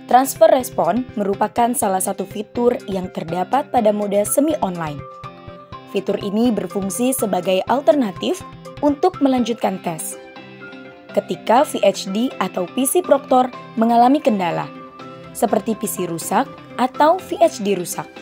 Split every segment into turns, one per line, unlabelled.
Transfer respon merupakan salah satu fitur yang terdapat pada mode semi-online. Fitur ini berfungsi sebagai alternatif untuk melanjutkan tes. Ketika VHD atau PC Proctor mengalami kendala, seperti PC rusak atau VHD rusak.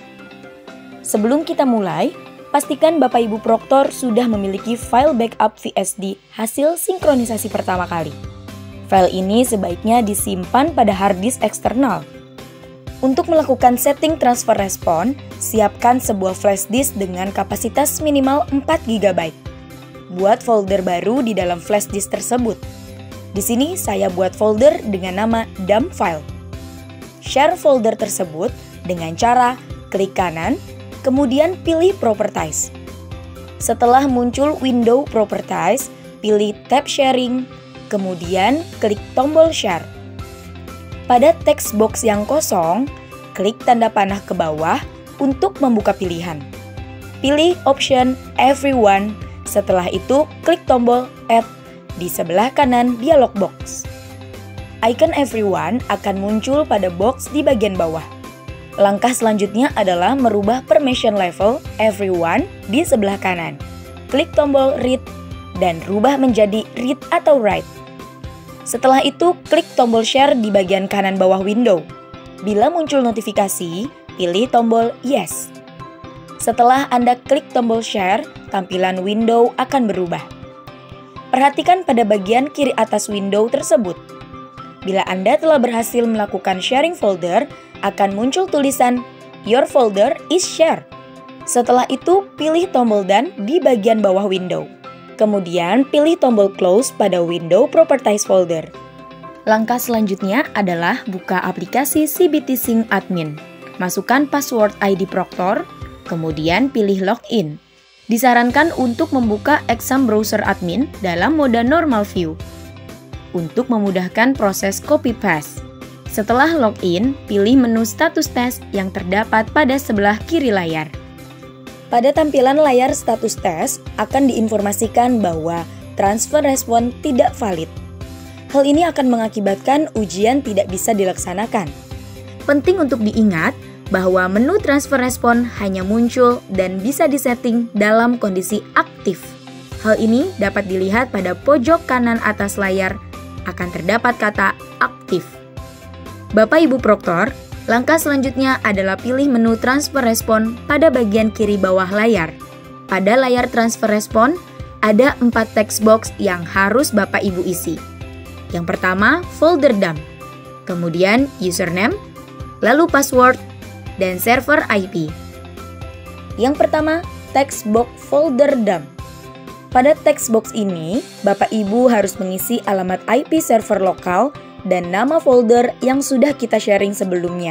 Sebelum kita mulai, pastikan Bapak Ibu Proctor sudah memiliki file backup VHD hasil sinkronisasi pertama kali. File ini sebaiknya disimpan pada hard disk eksternal. Untuk melakukan setting transfer respon, siapkan sebuah flash disk dengan kapasitas minimal 4 GB. Buat folder baru di dalam flash disk tersebut. Di sini saya buat folder dengan nama dump file. Share folder tersebut dengan cara klik kanan, kemudian pilih Properties. Setelah muncul window Properties, pilih tab Sharing, kemudian klik tombol Share. Pada text box yang kosong, klik tanda panah ke bawah untuk membuka pilihan. Pilih option Everyone, setelah itu klik tombol Add di sebelah kanan dialog box. Icon Everyone akan muncul pada box di bagian bawah. Langkah selanjutnya adalah merubah permission level Everyone di sebelah kanan. Klik tombol Read dan rubah menjadi Read atau Write. Setelah itu, klik tombol Share di bagian kanan bawah window. Bila muncul notifikasi, pilih tombol Yes. Setelah Anda klik tombol Share, tampilan window akan berubah. Perhatikan pada bagian kiri atas window tersebut. Bila Anda telah berhasil melakukan sharing folder, akan muncul tulisan Your folder is shared. Setelah itu, pilih tombol Done di bagian bawah window. Kemudian pilih tombol Close pada window Properties folder. Langkah selanjutnya adalah buka aplikasi CBT Sync Admin. Masukkan password ID Proctor, kemudian pilih Login. Disarankan untuk membuka Exam Browser Admin dalam mode Normal View untuk memudahkan proses copy paste. Setelah login, pilih menu status tes yang terdapat pada sebelah kiri layar. Pada tampilan layar status tes akan diinformasikan bahwa transfer respon tidak valid. Hal ini akan mengakibatkan ujian tidak bisa dilaksanakan. Penting untuk diingat bahwa menu transfer respon hanya muncul dan bisa disetting dalam kondisi aktif. Hal ini dapat dilihat pada pojok kanan atas layar akan terdapat kata aktif. Bapak Ibu Proctor, langkah selanjutnya adalah pilih menu transfer respon pada bagian kiri bawah layar. Pada layar transfer respon, ada 4 text box yang harus Bapak Ibu isi. Yang pertama, folder dump, kemudian username, lalu password, dan server IP. Yang pertama, text box folder dump. Pada text box ini, Bapak Ibu harus mengisi alamat IP server lokal dan nama folder yang sudah kita sharing sebelumnya.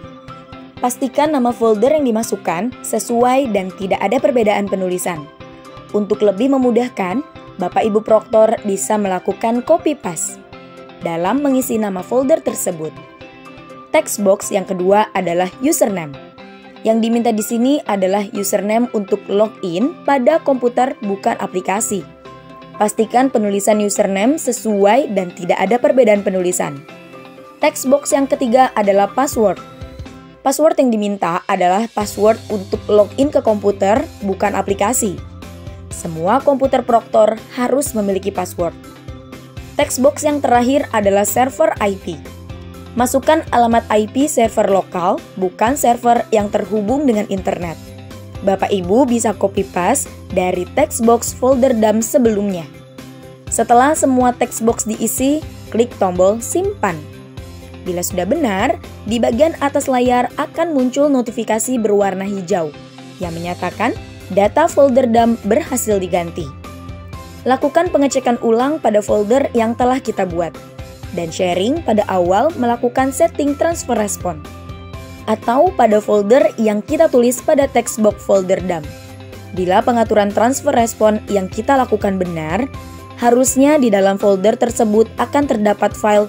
Pastikan nama folder yang dimasukkan sesuai dan tidak ada perbedaan penulisan. Untuk lebih memudahkan, Bapak Ibu Proctor bisa melakukan copy paste dalam mengisi nama folder tersebut. Text box yang kedua adalah username. Yang diminta di sini adalah username untuk login pada komputer bukan aplikasi. Pastikan penulisan username sesuai dan tidak ada perbedaan penulisan. Text box yang ketiga adalah password. Password yang diminta adalah password untuk login ke komputer, bukan aplikasi. Semua komputer Proctor harus memiliki password. Text box yang terakhir adalah server IP. Masukkan alamat IP server lokal, bukan server yang terhubung dengan internet. Bapak Ibu bisa copy paste dari text box folder dump sebelumnya. Setelah semua text box diisi, klik tombol simpan. Bila sudah benar, di bagian atas layar akan muncul notifikasi berwarna hijau yang menyatakan data folder dump berhasil diganti. Lakukan pengecekan ulang pada folder yang telah kita buat dan sharing pada awal melakukan setting transfer respon atau pada folder yang kita tulis pada text box folder dump. Bila pengaturan transfer respon yang kita lakukan benar, harusnya di dalam folder tersebut akan terdapat file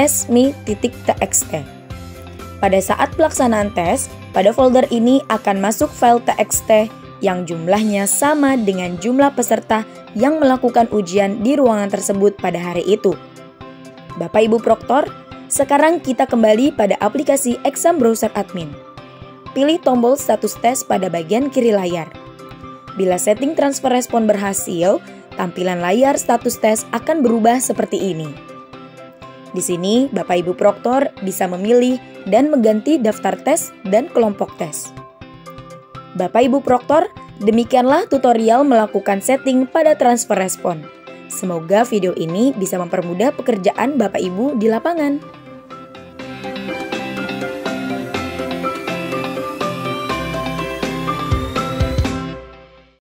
testme.txt. Pada saat pelaksanaan tes, pada folder ini akan masuk file txt yang jumlahnya sama dengan jumlah peserta yang melakukan ujian di ruangan tersebut pada hari itu. Bapak Ibu Proctor, Sekarang kita kembali pada aplikasi Exam Browser Admin. Pilih tombol status tes pada bagian kiri layar. Bila setting transfer respon berhasil, tampilan layar status tes akan berubah seperti ini. Di sini, Bapak Ibu Proktor bisa memilih dan mengganti daftar tes dan kelompok tes. Bapak Ibu Proktor, demikianlah tutorial melakukan setting pada transfer respon. Semoga video ini bisa mempermudah pekerjaan Bapak Ibu di lapangan.